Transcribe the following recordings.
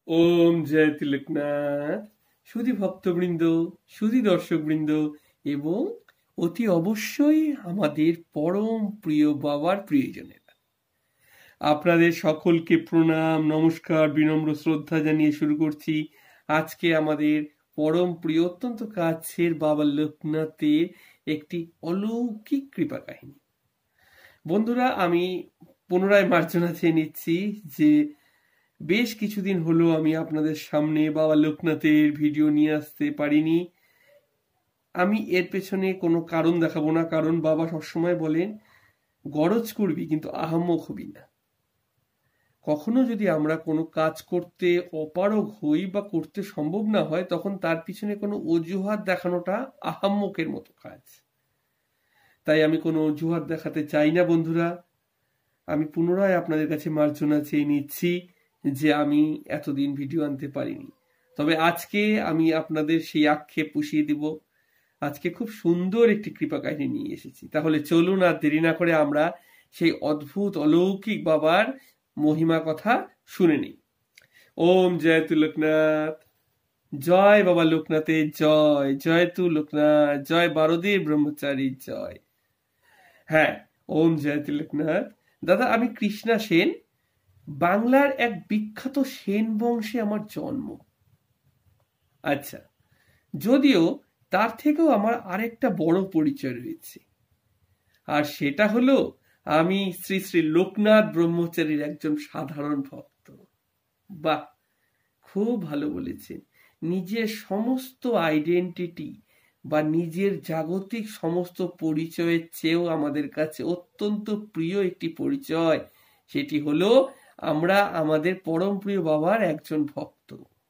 ওম জয় তিলকনাথ। সুধী ভক্তবৃন্দ, সুধী দর্শকবৃন্দ এবং অতি অবশ্যই আমাদের পরম প্রিয় বাবার প্রিয়জনেরা, আপনাদের সকলকে প্রণাম, নমস্কার, বিনম্র শ্রদ্ধা জানিয়ে শুরু করছি আজকে আমাদের পরম প্রিয় অত্যন্ত কাছের বাবা লোকনাথের একটি অলৌকিক কৃপা কাহিনী। বন্ধুরা, আমি পুনরায় মার্জনা চেয়ে নিচ্ছি যে বেশ কিছুদিন হলো আমি আপনাদের সামনে বাবা লোকনাথের ভিডিও নিয়ে আসতে পারিনি। আমি এর পেছনে কোনো কারণ দেখাবো না, কারণ বাবা সবসময় বলেন গরজ করবি কিন্তু আহাম্মক হবি না। কখনো যদি আমরা কোনো কাজ করতে অপারগ হই বা করতে সম্ভব না হয়, তখন তার পিছনে কোনো অজুহাত দেখানোটা আহাম্মকের মতো কাজ। তাই আমি কোনো অজুহাত দেখাতে চাই না বন্ধুরা। আমি পুনরায় আপনাদের কাছে মার্জনা চেয়ে নিচ্ছি যে আমি এতদিন ভিডিও আনতে পারিনি। তবে আজকে আমি আপনাদের সেই আক্ষেপ পুষিয়ে দিব। আজকে খুব সুন্দর একটি কৃপা কাহিনী নিয়ে এসেছি। তাহলে চলুন আর দেরি না করে আমরা সেই অদ্ভুত অলৌকিক বাবার মহিমা কথা শুনে নিই। ওম জয় তু লোকনাথ। জয় বাবা লোকনাথের জয়। জয় তু লোকনাথ। জয় বারোদের ব্রহ্মচারী জয়। হ্যাঁ, ওম জয় তু লোকনাথ। দাদা, আমি কৃষ্ণা সেন। বাংলার এক বিখ্যাত সেন বংশে আমার জন্ম। আচ্ছা, যদিও তার থেকেও আমার আরেকটা বড় পরিচয় রয়েছে, আর সেটা হলো আমি শ্রী শ্রী লোকনাথ ব্রহ্মচারীর একজন সাধারণ ভক্ত। বাহ, খুব ভালো বলেছেন। নিজের সমস্ত আইডেন্টিটি বা নিজের জাগতিক সমস্ত পরিচয়ের চেয়েও আমাদের কাছে অত্যন্ত প্রিয় একটি পরিচয়, সেটি হলো আমরা আমাদের পরম প্রিয় বাবার একজন ভক্ত।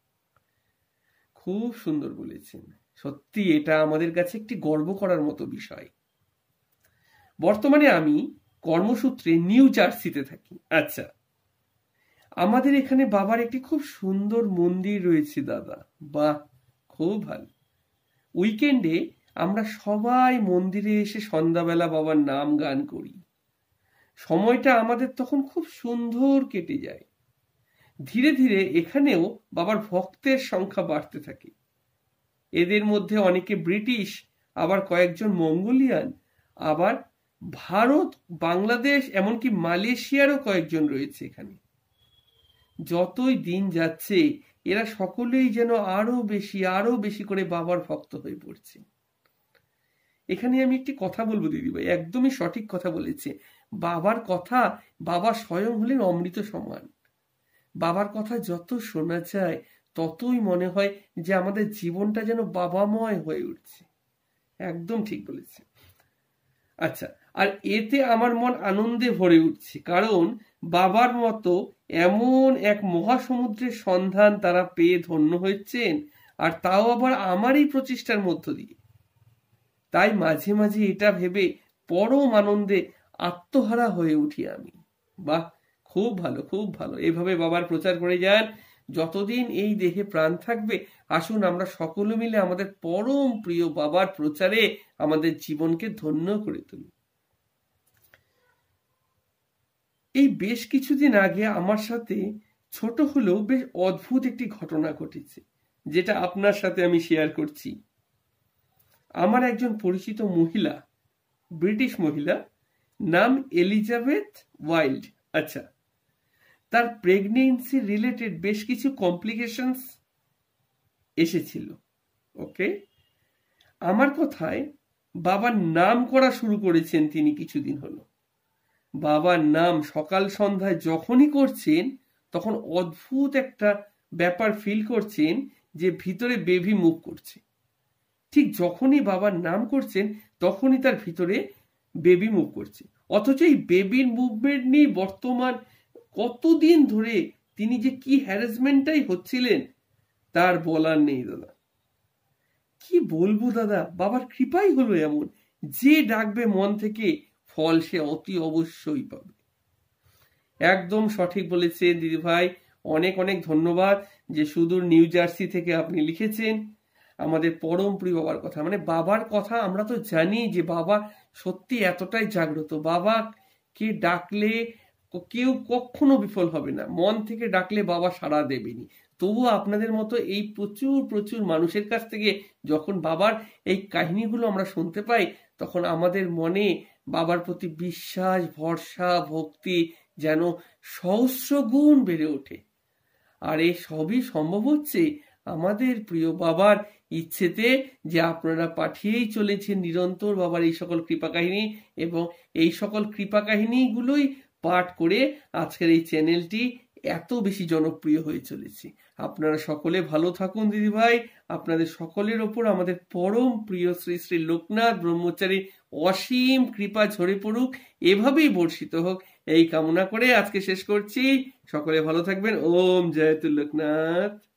খুব সুন্দর বলেছেন। সত্যি এটা আমাদের কাছে একটি গর্ব করার মতো বিষয়। বর্তমানে আমি কর্মসূত্রে নিউ জার্সিতে থাকি। আচ্ছা, আমাদের এখানে বাবার একটি খুব সুন্দর মন্দির রয়েছে দাদা। বাহ, খুব ভালো। উইকেন্ডে আমরা সবাই মন্দিরে এসে সন্ধ্যাবেলা বাবার নাম গান করি। সময়টা আমাদের তখন খুব সুন্দর কেটে যায়। ধীরে ধীরে এখানেও বাবার ভক্তের সংখ্যা বাড়তে থাকে। এদের মধ্যে অনেকে ব্রিটিশ, আবার কয়েকজন মঙ্গোলিয়ান, আবার ভারত, বাংলাদেশ, এমনকি মালয়েশিয়ারও কয়েকজন রয়েছে এখানে। যতই দিন যাচ্ছে এরা সকলেই যেন আরো বেশি করে বাবার ভক্ত হয়ে পড়ছে। এখানে আমি একটি কথা বলবো দিদিভাই, একদমই সঠিক কথা বলেছে। বাবার কথা, বাবা স্বয়ং হলেন অমৃত সমান। বাবার কথা যত শোনা যায় ততই মনে হয় যে আমাদের জীবনটা যেন বাবাময় হয়ে উঠছে। একদম ঠিক বলেছে। আচ্ছা, আর এতে আমার মন আনন্দে ভরে উঠছে, কারণ বাবার মতো এমন এক মহাসমুদ্রের সন্ধান তারা পেয়ে ধন্য হয়েছেন, আর তাও আবার আমারই প্রচেষ্টার মধ্য দিয়ে। তাই মাঝে মাঝে এটা ভেবে পরম আনন্দে আত্মহারা হয়ে উঠি আমি। বাহ, খুব ভালো, খুব ভালো। এভাবে বাবার প্রচার করে যান। যতদিন এই দেহে প্রাণ থাকবে, আসুন আমরা সকলে মিলে আমাদের পরম প্রিয় বাবার প্রচারে আমাদের জীবনকে ধন্য করে তুলি। এই বেশ কিছুদিন আগে আমার সাথে ছোট হলেও বেশ অদ্ভুত একটি ঘটনা ঘটেছে, যেটা আপনার সাথে আমি শেয়ার করছি। আমার একজন পরিচিত মহিলা, ব্রিটিশ মহিলা, নাম এলিজাবেথ ওয়াইল্ড। আচ্ছা, তার প্রেগনেন্সি রিলেটেড বেশ কিছু কমপ্লিকেশনস এসেছিল। ওকে, আমার কথায় বাবার নাম করা শুরু করেছেন তিনি কিছুদিন হলো। বাবার নাম সকাল সন্ধ্যায় যখনই করছেন, তখন অদ্ভুত একটা ব্যাপার ফিল করছেন যে ভিতরে বেবি মুভ করছে। ঠিক যখনই বাবার নাম করছেন তখনই তার ভিতরে বেবি মুভ করছে। অথচ এই বেবির মুভমেন্ট নিয়ে বর্তমান কতদিন ধরে তিনি যে কি হ্যারাসমেন্টটাই হচ্ছিলেন তার বলার নেই দাদা। কি বলবো দাদা, বাবার কৃপাই হলো এমন, যে ডাকবে মন থেকে ফল সে অতি অবশ্যই পাবে। একদম সঠিক বলেছেন দিদি ভাই। অনেক অনেক ধন্যবাদ যে সুদূর নিউ জার্সি থেকে আপনি লিখেছেন আমাদের পরম প্রিয় বাবার কথা। মানে বাবার কথা আমরা তো জানি যে বাবা সত্যি এতটাই জাগ্রত। বাবাকে ডাকলে কেউ কখনো বিফল হবে না। মন থেকে ডাকলে বাবা সাড়া দেবেনি। তবুও আপনাদের মতো এই প্রচুর প্রচুর মানুষের কাছ থেকে যখন বাবার এই কাহিনীগুলো আমরা শুনতে পাই, তখন আমাদের মনে বাবার প্রতি বিশ্বাস, ভরসা, ভক্তি যেন সহস্র গুণ বেড়ে ওঠে। আর এই সবই সম্ভব হচ্ছে আমাদের প্রিয় বাবার ইচ্ছেতে, যে আপনারা পাঠিয়েই চলেছেন নিরন্তর বাবার এই সকল কৃপা কাহিনী, এবং এই সকল কৃপা কাহিনীগুলোই পাঠ করে আজকের এই চ্যানেলটি এত বেশি জনপ্রিয় হয়ে চলেছে। আপনারা সকলে ভালো থাকুন দিদিভাই। আপনাদের সকলের ওপর আমাদের পরম প্রিয় শ্রী শ্রী লোকনাথ ব্রহ্মচারীর অসীম কৃপা ঝরে পড়ুক, এভাবেই বর্ষিত হোক, এই কামনা করে আজকে শেষ করছি। সকলে ভালো থাকবেন। ওম জয় লোকনাথ।